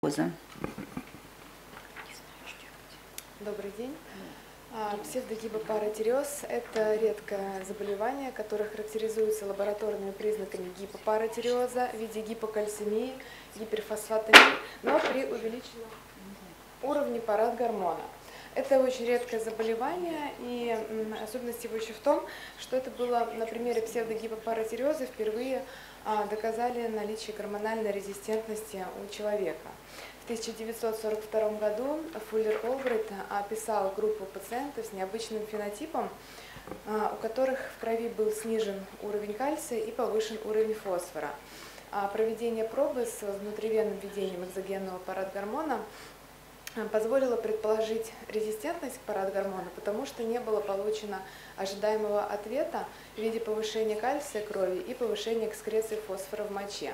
Добрый день. Псевдогипопаратиреоз – это редкое заболевание, которое характеризуется лабораторными признаками гипопаратиреоза в виде гипокальцемии, гиперфосфатемии, но при увеличенном уровне парадгормона. Это очень редкое заболевание, и особенность его еще в том, что это было на примере псевдогипопаратиреоза впервые доказали наличие гормональной резистентности у человека. В 1942 году Фуллер-Олбрайт описал группу пациентов с необычным фенотипом, у которых в крови был снижен уровень кальция и повышен уровень фосфора. Проведение пробы с внутривенным введением экзогенного парадгормона позволило предположить резистентность к парадгормону, потому что не было получено ожидаемого ответа в виде повышения кальция крови и повышения экскреции фосфора в моче.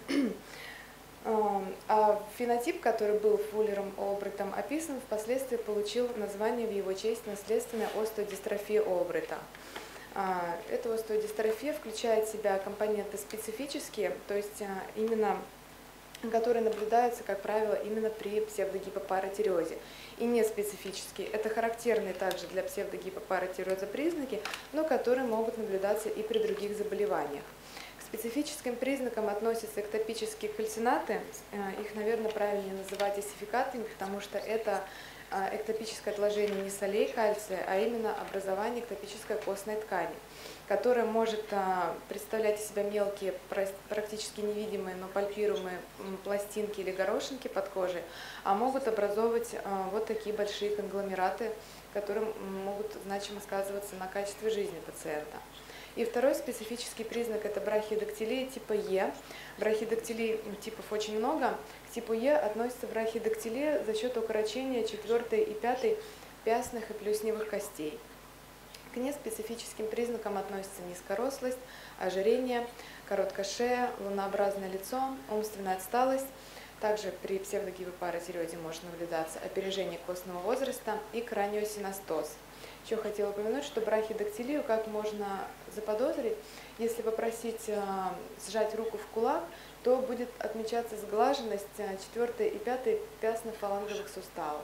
А фенотип, который был Фуллером-Олбрайтом описан, впоследствии получил название в его честь наследственная остеодистрофия Олбрайта. Эта остеодистрофия включает в себя компоненты специфические, то есть именно которые наблюдаются, как правило, именно при псевдогипопаратиреозе, и неспецифические. Это характерные также для псевдогипопаратиреоза признаки, но которые могут наблюдаться и при других заболеваниях. К специфическим признакам относятся эктопические кальцинаты, их, наверное, правильнее называть эссификатами, потому что это эктопическое отложение не солей кальция, а именно образование эктопической костной ткани, которая может представлять из себя мелкие, практически невидимые, но пальпируемые пластинки или горошинки под кожей, а могут образовывать вот такие большие конгломераты, которые могут значимо сказываться на качестве жизни пациента. И второй специфический признак – это брахидактилия типа Е. Брахидактилий типов очень много. К типу Е относится брахидактилия за счет укорочения 4 и 5 пястных и плюсневых костей. К неспецифическим признакам относятся низкорослость, ожирение, короткая шея, лунообразное лицо, умственная отсталость. Также при псевдогипопаратиреозе может наблюдаться опережение костного возраста и краниосиностоз. Еще хотела упомянуть, что брахидактилию как можно заподозрить, если попросить сжать руку в кулак, то будет отмечаться сглаженность 4 и 5 пястно-фаланговых суставов.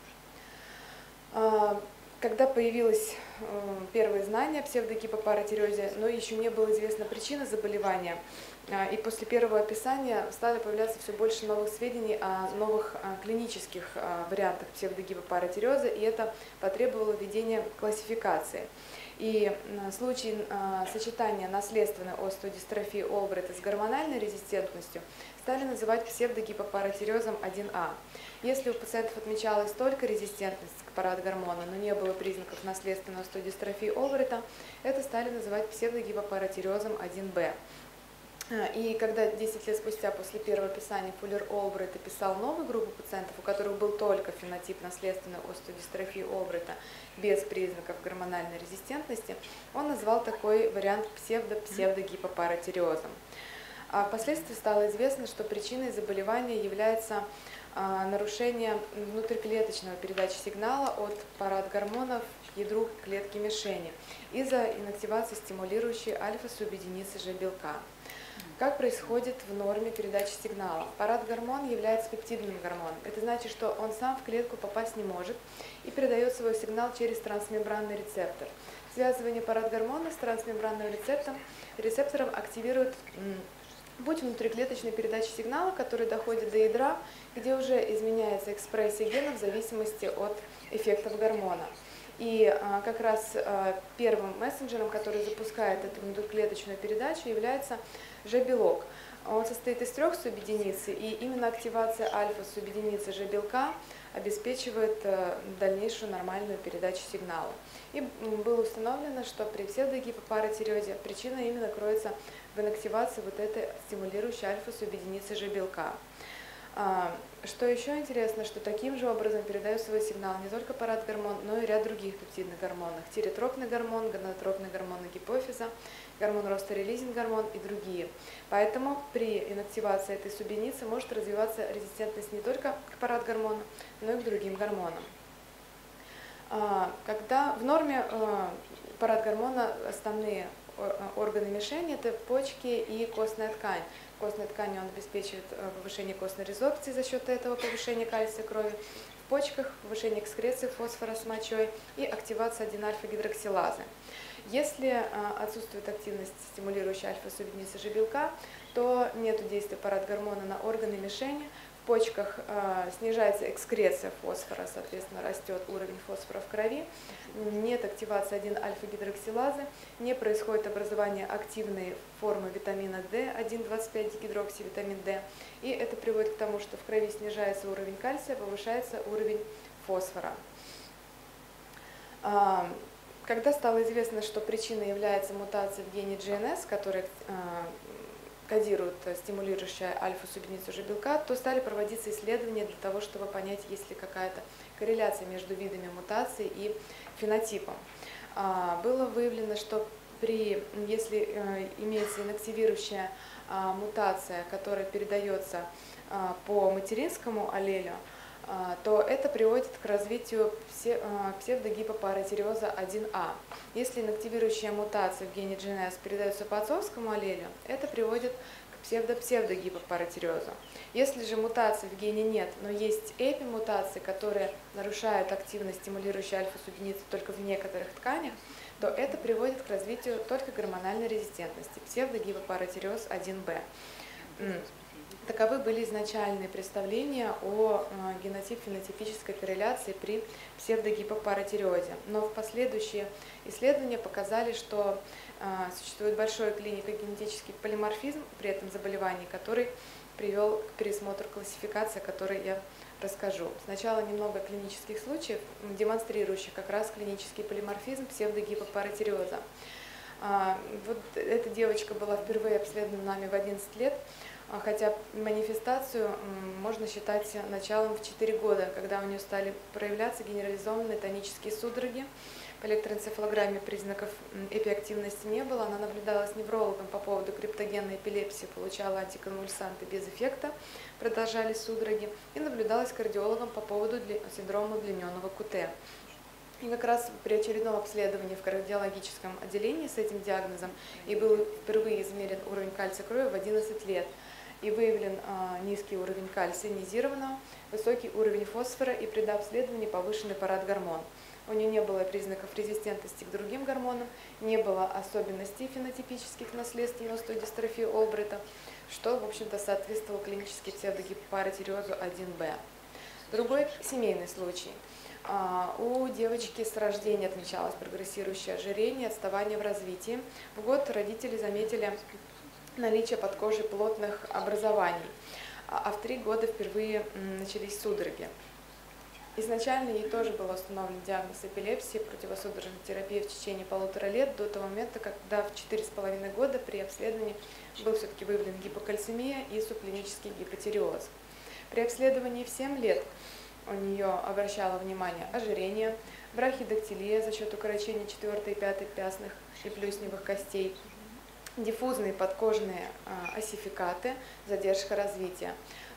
Когда появились первые знания о псевдогипопаратиреозе, но еще не было известна причина заболевания, и после первого описания стали появляться все больше новых сведений о новых клинических вариантах псевдогипопаратиреоза, и это потребовало введения классификации. И случаи сочетания наследственной остеодистрофии Олбрайта с гормональной резистентностью стали называть псевдогипопаратиреозом 1А. Если у пациентов отмечалась только резистентность к парадгормону, но не было признаков наследственной остеодистрофии Олбрайта, это стали называть псевдогипопаратиреозом 1Б. И когда 10 лет спустя после первого описания Фуллер-Олбрайт описал новую группу пациентов, у которых был только фенотип наследственной остеодистрофии Олбрайта без признаков гормональной резистентности, он назвал такой вариант псевдогипопаратиреозом. А впоследствии стало известно, что причиной заболевания является нарушение внутриклеточного передачи сигнала от парадгормонов к ядру клетки мишени из-за инактивации стимулирующей альфа-субъединицы Ж-белка. Как происходит в норме передачи сигнала? Парадгормон является пептидным гормоном. Это значит, что он сам в клетку попасть не может и передает свой сигнал через трансмембранный рецептор. Связывание парадгормона с трансмембранным рецептором активирует путь внутриклеточной передачи сигнала, который доходит до ядра, где уже изменяется экспрессия генов в зависимости от эффектов гормона. И как раз первым мессенджером, который запускает эту внутриклеточную передачу, является Ж-белок. Он состоит из 3 субъединиц, и именно активация альфа-субъединицы Ж-белка обеспечивает дальнейшую нормальную передачу сигнала. И было установлено, что при псевдогипопаратиреозе причина именно кроется в инактивации вот этой стимулирующей альфа-субъединицы Ж-белка. Что еще интересно, что таким же образом передает свой сигнал не только парадгормон, но и ряд других пептидных гормонов. Тиротропный гормон, гонадотропный гормон гипофиза, гормон роста релизинг гормон и другие. Поэтому при инактивации этой субъединицы может развиваться резистентность не только к парадгормону, но и к другим гормонам. Когда в норме парадгормона основные органы мишени – это почки и костная ткань. костной ткани он обеспечивает повышение костной резорбции, за счет этого повышение кальция крови, в почках повышение экскреции фосфора с мочой и активация 1-альфа-гидроксилазы. Если отсутствует активность стимулирующей альфа-субъединицы G-белка, то нет действия парадгормона на органы мишени, в почках снижается экскреция фосфора, соответственно, растет уровень фосфора в крови, нет активации 1-альфа-гидроксилазы, не происходит образование активной формы витамина D, 1,25-дигидроксивитамин D, и это приводит к тому, что в крови снижается уровень кальция, повышается уровень фосфора. Когда стало известно, что причиной является мутация в гене GNS, которая кодирует стимулирующая альфа-субъединицу G-белка, то стали проводиться исследования для того, чтобы понять, есть ли какая-то корреляция между видами мутаций и фенотипом. Было выявлено, что если имеется инактивирующая мутация, которая передается по материнскому аллелю, то это приводит к развитию псевдогипопаратиреоза 1А. Если инактивирующая мутация в гене GNS передается по отцовскому аллелю, это приводит к псевдопсевдогипопаратиреозу. Если же мутации в гене нет, но есть эпимутации, которые нарушают активность стимулирующей альфа-субъединицы только в некоторых тканях, то это приводит к развитию только гормональной резистентности, псевдогипопаратиреоз 1Б. Таковы были изначальные представления о генотип-фенотипической корреляции при псевдогипопаратиреозе. Но в последующие исследования показали, что существует большой клинико-генетический полиморфизм при этом заболевании, который привел к пересмотру классификации, о которой я расскажу. Сначала немного клинических случаев, демонстрирующих как раз клинический полиморфизм псевдогипопаратиреоза. Вот эта девочка была впервые обследована нами в 11 лет, хотя манифестацию можно считать началом в 4 года, когда у нее стали проявляться генерализованные тонические судороги. По электроэнцефалограмме признаков эпиактивности не было, она наблюдалась неврологом по поводу криптогенной эпилепсии, получала антиконвульсанты без эффекта, продолжались судороги, и наблюдалась кардиологом по поводу синдрома удлиненного КУТ. И как раз при очередном обследовании в кардиологическом отделении с этим диагнозом и был впервые измерен уровень кальция крови в 11 лет. И выявлен низкий уровень кальция инъязированного, высокий уровень фосфора и при дообследовании повышенный парадгормон. У нее не было признаков резистентности к другим гормонам, не было особенностей фенотипических наследственной остеодистрофии Олбрайта, что, в общем-то, соответствовало клинически псевдогипопаратиреозу 1Б. Другой семейный случай. У девочки с рождения отмечалось прогрессирующее ожирение, отставание в развитии. В год родители заметили наличие под кожей плотных образований, а в 3 года впервые начались судороги. Изначально ей тоже был установлен диагноз эпилепсии, противосудорожной терапии в течение 1,5 лет, до того момента, когда в 4,5 года при обследовании был все-таки выявлен гипокальцемия и субклинический гипотиреоз. При обследовании в 7 лет у нее обращало внимание ожирение, брахидактилия за счет укорочения 4 и 5 пястных и плюсневых костей, диффузные подкожные осификаты, задержка развития.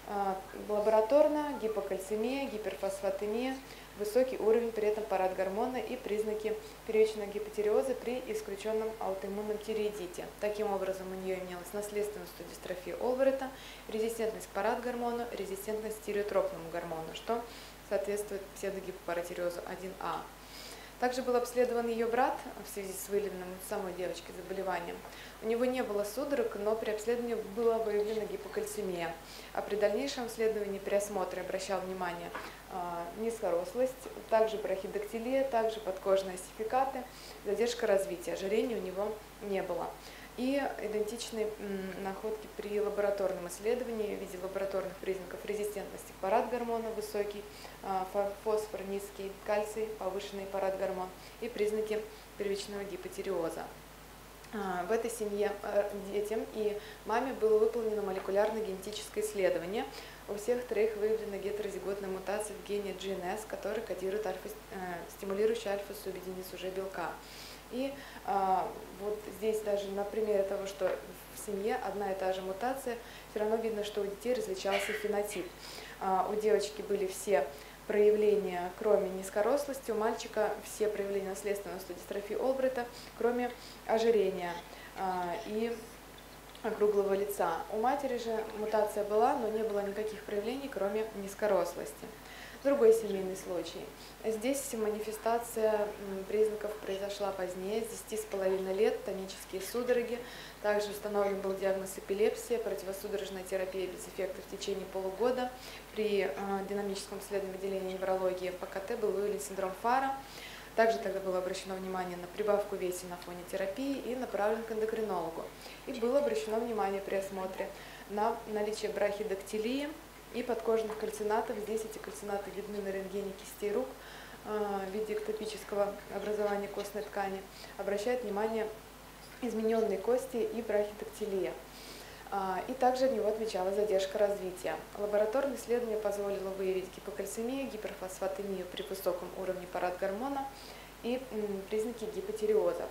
Лабораторно гипокальцемия, гиперфосфатемия, высокий уровень при этом парадгормона и признаки первичного гипотиреоза при исключенном аутоиммунном тиреидите. Таким образом, у нее имелась наследственная остеодистрофия Олбрайта, резистентность к парадгормону, резистентность к стереотропному гормону, что соответствует псевдогипопаратиреозу 1А. Также был обследован ее брат в связи с выявленным у самой девочки заболеванием. У него не было судорог, но при обследовании была выявлена гипокальцемия. А при дальнейшем исследовании при осмотре обращал внимание низкорослость, также брахидактилия, также подкожные осификаты, задержка развития. Ожирения у него не было. И идентичные находки при лабораторном исследовании в виде лабораторных признаков резистентности к парадгормону, высокий фосфор, низкий кальций, повышенный парадгормон и признаки первичного гипотиреоза. В этой семье детям и маме было выполнено молекулярно-генетическое исследование. У всех троих выявлена гетерозиготная мутация в гене GNS, который кодирует стимулирующую альфа-субъединицу G-белка. И вот здесь даже на примере того, что в семье одна и та же мутация, все равно видно, что у детей различался фенотип. У девочки были все проявления, кроме низкорослости, у мальчика все проявления наследственной остеодистрофии Олбрайта, кроме ожирения. И округлого лица. У матери же мутация была, но не было никаких проявлений, кроме низкорослости. Другой семейный случай. Здесь манифестация признаков произошла позднее, с 10,5 лет, тонические судороги. Также установлен был диагноз эпилепсия, противосудорожная терапия без эффекта в течение полугода. При динамическом исследовании отделения неврологии в ПКТ был выявлен синдром Фара. Также тогда было обращено внимание на прибавку веса на фоне терапии и направлен к эндокринологу. И было обращено внимание при осмотре на наличие брахидактилии и подкожных кальцинатов. Здесь эти кальцинаты видны на рентгене кистей рук в виде эктопического образования костной ткани. Обращает внимание измененные кости и брахидактилия. И также от него отмечалась задержка развития. Лабораторное исследование позволило выявить гипокальцемию, гиперфосфатемию при высоком уровне парадгормона и признаки гипотиреоза.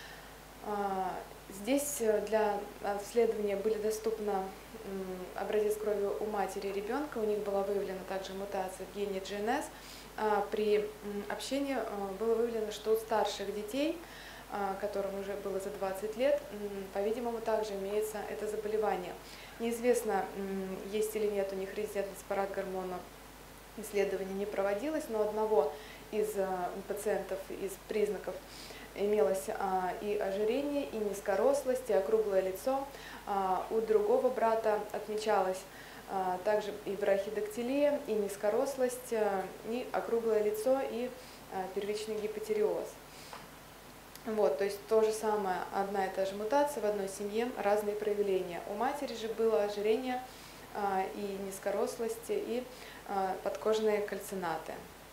Здесь для исследования были доступны образец крови у матери и ребенка. У них была выявлена также мутация в гене GNS. При общении было выявлено, что у старших детей, которым уже было за 20 лет, по-видимому, также имеется это заболевание. Неизвестно, есть или нет у них резистентность парадгормону, исследование не проводилось, но у одного из пациентов из признаков имелось и ожирение, и низкорослость, и округлое лицо. У другого брата отмечалось также и брахидактилия, и низкорослость, и округлое лицо, и первичный гипотиреоз. Вот, то есть то же самое, одна и та же мутация в одной семье, разные проявления. У матери же было ожирение и низкорослость, и подкожные кальцинаты.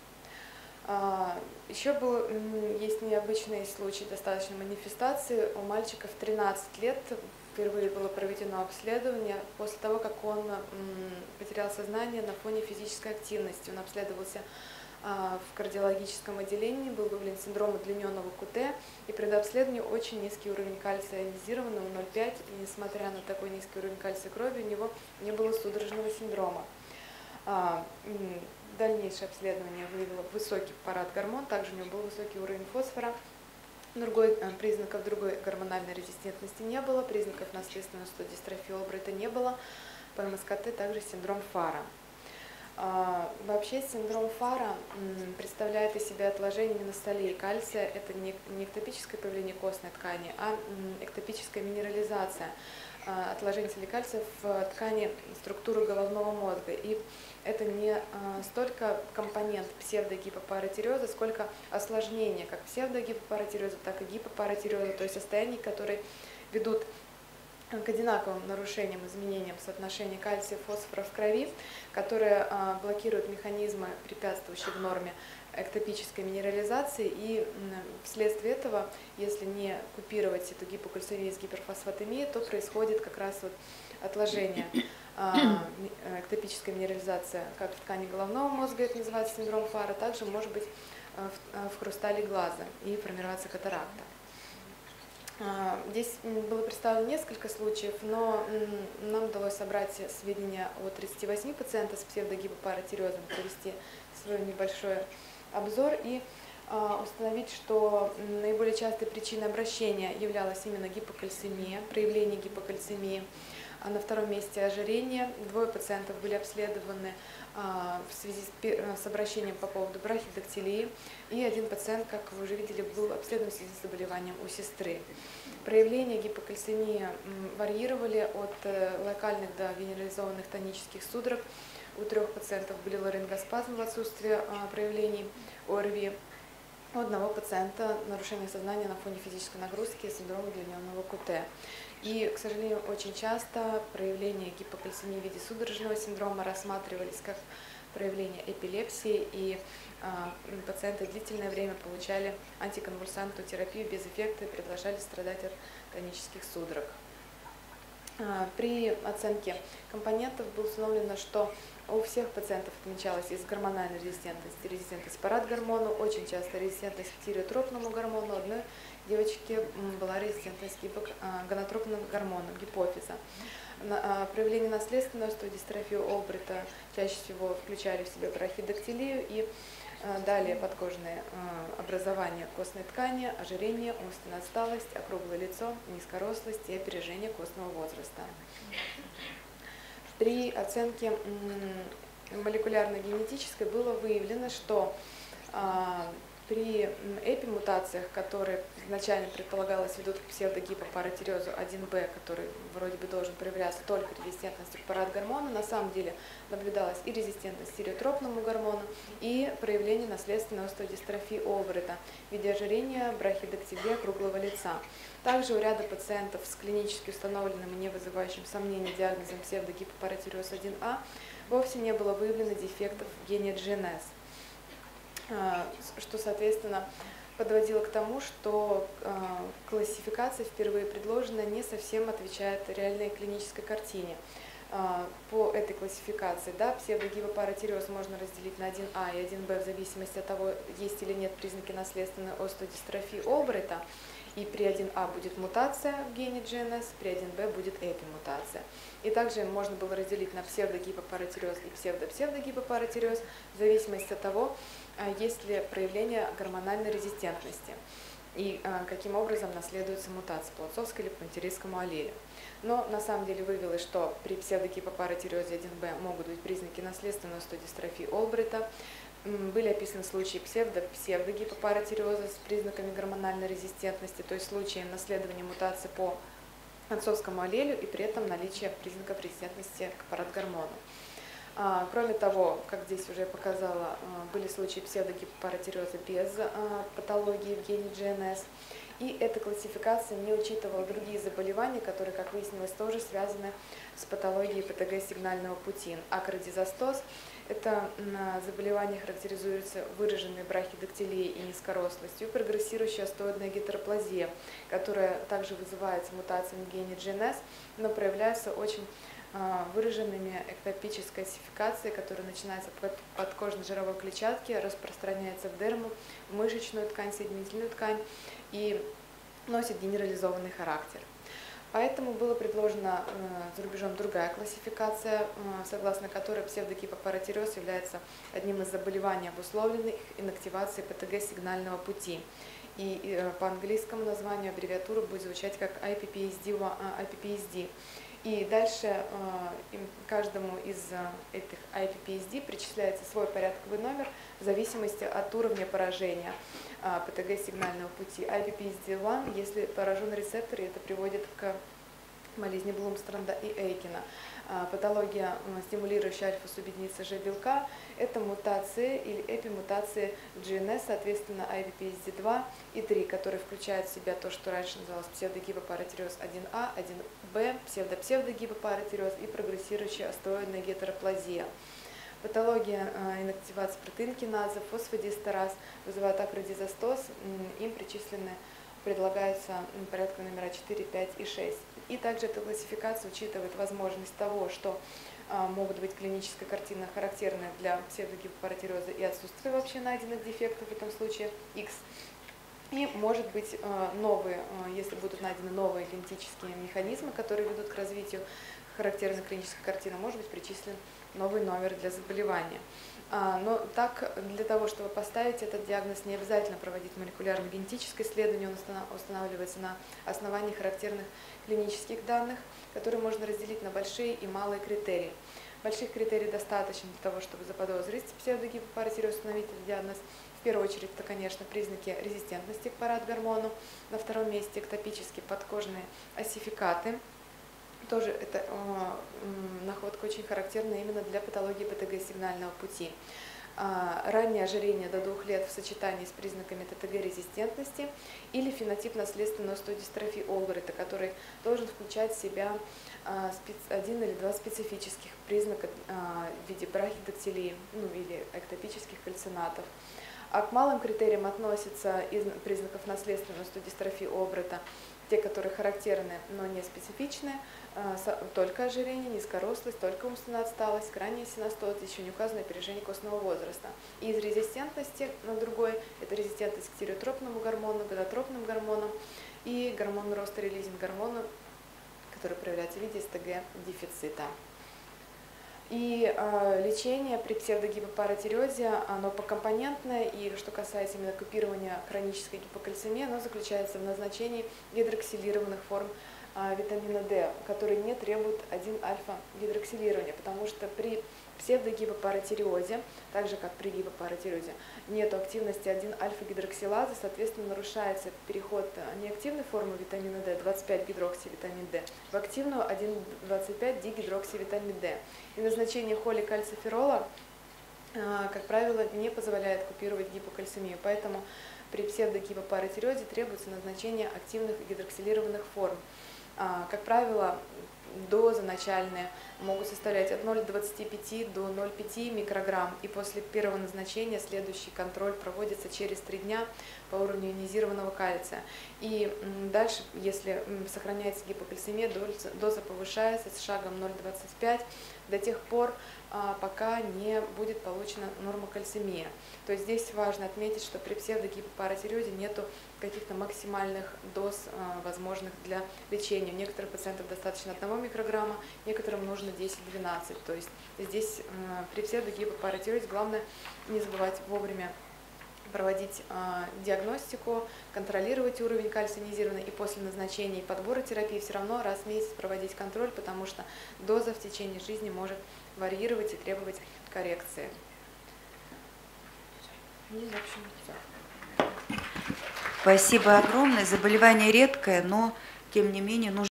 Еще есть необычный случай достаточной манифестации. У мальчика в 13 лет впервые было проведено обследование после того, как он потерял сознание на фоне физической активности. Он обследовался в кардиологическом отделении, был выявлен синдром удлиненного КУТ, и при обследовании очень низкий уровень кальция ионизированного 0,5, и несмотря на такой низкий уровень кальция крови, у него не было судорожного синдрома. Дальнейшее обследование выявило высокий парадгормон, также у него был высокий уровень фосфора. Признаков другой гормональной резистентности не было, признаков наследственной остеодистрофии Олбрайта не было, по МСКТ также синдром Фара. Вообще синдром Фара представляет из себя отложение миностолей кальция. Это не эктопическое появление костной ткани, а эктопическая минерализация отложений солей кальция в ткани структуры головного мозга. И это не столько компонент псевдогипопаратиреоза, сколько осложнение как псевдогипопаратиреоза, так и гипопаратиреоза, то есть состояний, которые ведут к одинаковым нарушениям, изменениям соотношения кальция и фосфора в крови, которые блокируют механизмы, препятствующие в норме эктопической минерализации, и вследствие этого, если не купировать эту гипокальцемию с гиперфосфатемией, то происходит как раз вот отложение эктопической минерализации как в ткани головного мозга, это называется синдром Фара, также может быть в хрустале глаза и формироваться катаракта. Здесь было представлено несколько случаев, но нам удалось собрать сведения о 38 пациентах с псевдогипопаратиреозом, провести свой небольшой обзор и установить, что наиболее частой причиной обращения являлась именно гипокальцемия, проявление гипокальцемии. На втором месте ожирение. Двое пациентов были обследованы в связи с обращением по поводу брахидактилии. И один пациент, как вы уже видели, был обследован в связи с заболеванием у сестры. Проявления гипокальцемии варьировали от локальных до генерализованных тонических судорог. У 3 пациентов были ларингоспазмы в отсутствии проявлений ОРВИ. У одного пациента нарушение сознания на фоне физической нагрузки, синдром удлиненного КУТ. И, к сожалению, очень часто проявления гипокальцемии в виде судорожного синдрома рассматривались как проявление эпилепсии, и пациенты длительное время получали антиконвульсантную терапию без эффекта и продолжали страдать от тонических судорог. При оценке компонентов было установлено, что У всех пациентов отмечалась из гормональной резистентности, резистентность парадгормону, очень часто резистентность к тиреотропному гормону. У одной девочки была резистентность к гонотропному гормону, гипофиза. Проявление наследственной остеодистрофии Олбрита чаще всего включали в себя брахидактилию и далее подкожные образования костной ткани, ожирение, умственная отсталость, округлое лицо, низкорослость и опережение костного возраста. При оценке молекулярно-генетической было выявлено, что при эпимутациях, которые изначально предполагалось ведут к псевдогипопаратиреозу 1b, который вроде бы должен проявляться только резистентностью к парадгормону, на самом деле наблюдалась и резистентность к тиреотропному гормону, и проявление наследственной остеодистрофии Олбрита в виде ожирения, брахидактилии округлого лица. Также у ряда пациентов с клинически установленным и не вызывающим сомнений диагнозом псевдогипопаратиреоз 1а вовсе не было выявлено дефектов в гене GNS, что, соответственно, подводило к тому, что классификация, впервые предложенная, не совсем отвечает реальной клинической картине. По этой классификации, да, псевдогипопаратиреоз можно разделить на 1А и 1Б в зависимости от того, есть или нет признаки наследственной остеодистрофии Олбрита. И при 1А будет мутация в гене GNS, при 1Б будет эпимутация. И также можно было разделить на псевдогипопаратиреоз и псевдопсевдогипопаратиреоз в зависимости от того, есть ли проявление гормональной резистентности и каким образом наследуется мутация по отцовской или по материнскому аллелю. Но на самом деле выявилось, что при псевдогипопаратиреозе 1Б могут быть признаки наследственной остеодистрофии Олбрита. Были описаны случаи псевдогипопаратиреоза с признаками гормональной резистентности, то есть случаи наследования мутации по отцовскому аллелю и при этом наличие признаков резистентности к парадгормону. Кроме того, как здесь уже я показала, были случаи псевдогипопаратиреоза без патологии в гене GNS. И эта классификация не учитывала другие заболевания, которые, как выяснилось, тоже связаны с патологией ПТГ-сигнального пути. Акродизостоз – это заболевание характеризуется выраженной брахидактилией и низкорослостью, прогрессирующая остеоидная гетероплазия, которая также вызывается мутациями в гене GNS, но проявляется очень выраженными эктопической осификацией, которая начинается от подкожно-жировой клетчатки, распространяется в дерму, в мышечную ткань, соединительную ткань и носит генерализованный характер. Поэтому была предложена за рубежом другая классификация, согласно которой псевдогипопаратиреоз является одним из заболеваний, обусловленных инактивацией ПТГ-сигнального пути. И по английскому названию аббревиатура будет звучать как IPPSD. И дальше каждому из этих IPPSD причисляется свой порядковый номер в зависимости от уровня поражения ПТГ-сигнального пути. IPPSD1, если поражен рецептор, это приводит к болезни Блумстронда и Эйкина. Патология, стимулирующая альфа-субъединицы Ж-белка, это мутации или эпимутации GNS, соответственно, IPPSD2 и 3, которые включают в себя то, что раньше называлось псевдогипопаратиреоз 1А, 1Б, псевдопсевдогипопаратиреоз и прогрессирующая остеоидная гетероплазия. Патология инактивации протеинкиназы, фосфодиэстераз вызывает акродизостоз, им предлагается порядка номера 4, 5 и 6. И также эта классификация учитывает возможность того, что могут быть клиническая картина характерная для псевдогипопаратиреоза и отсутствие вообще найденных дефектов, в этом случае X. И может быть новые, если будут найдены новые генетические механизмы, которые ведут к развитию характерной клинической картины, может быть причислен новый номер для заболевания. Но так, для того, чтобы поставить этот диагноз, не обязательно проводить молекулярно-генетическое исследование, он устанавливается на основании характерных клинических данных, которые можно разделить на большие и малые критерии. Больших критерий достаточно для того, чтобы заподозрить псевдогипопаратиреоз, установить этот диагноз. В первую очередь, это, конечно, признаки резистентности к парадгормону. На втором месте эктопические подкожные осификаты. Тоже эта находка очень характерна именно для патологии ПТГ-сигнального пути. Раннее ожирение до 2 лет в сочетании с признаками ТТГ-резистентности или фенотип наследственной остеодистрофии Олбрита, который должен включать в себя 1 или 2 специфических признака в виде брахидактилии, или эктопических кальцинатов. А к малым критериям относятся из признаков наследственной остеодистрофии Олбрита те, которые характерны, но не специфичны, только ожирение, низкорослость, только умственная отсталость, крайняя синостоз, еще не указано опережение костного возраста. И из резистентности на другой, это резистентность к тиреотропному гормону, гонадотропным гормонам и гормону роста релизинг гормону, который проявляется в виде СТГ-дефицита. И лечение при псевдогипопаратиреозе, оно покомпонентное, и что касается именно купирования хронической гипокальцемии, оно заключается в назначении гидроксилированных форм витамина D, которые не требуют 1-альфа-гидроксилирования, потому что при псевдогипопаратиреозе, так же как при гипопаратиреозе, нет активности 1-альфа-гидроксилазы, соответственно, нарушается переход неактивной формы витамина D, 25-гидроксивитамин D, в активную 1,25-дигидроксивитамин D. И назначение холикальциферола, как правило, не позволяет купировать гипокальцемию, поэтому при псевдогипопаратиреозе требуется назначение активных гидроксилированных форм. Как правило, дозы начальные могут составлять от 0,25 до 0,5 микрограмм, и после первого назначения следующий контроль проводится через 3 дня по уровню ионизированного кальция. И дальше, если сохраняется гипокальцемия, доза повышается с шагом 0,25 до тех пор, пока не будет получена нормокальцемия. То есть здесь важно отметить, что при псевдогипопаратиреозе нету каких-то максимальных доз возможных для лечения. У некоторых пациентов достаточно 1 микрограмма, некоторым нужно 10-12. То есть здесь при псевдогипопаратиреозе главное не забывать вовремя проводить диагностику, контролировать уровень кальция ионизированный, и после назначения и подбора терапии все равно раз в месяц проводить контроль, потому что доза в течение жизни может варьировать и требовать коррекции. Спасибо огромное. Заболевание редкое, но тем не менее нужно